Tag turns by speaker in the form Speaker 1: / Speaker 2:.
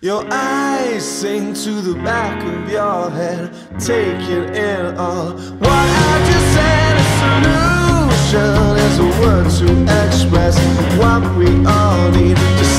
Speaker 1: Your eyes sink to the back of your head, taking in all what I just said. A solution is a word to express what we all need to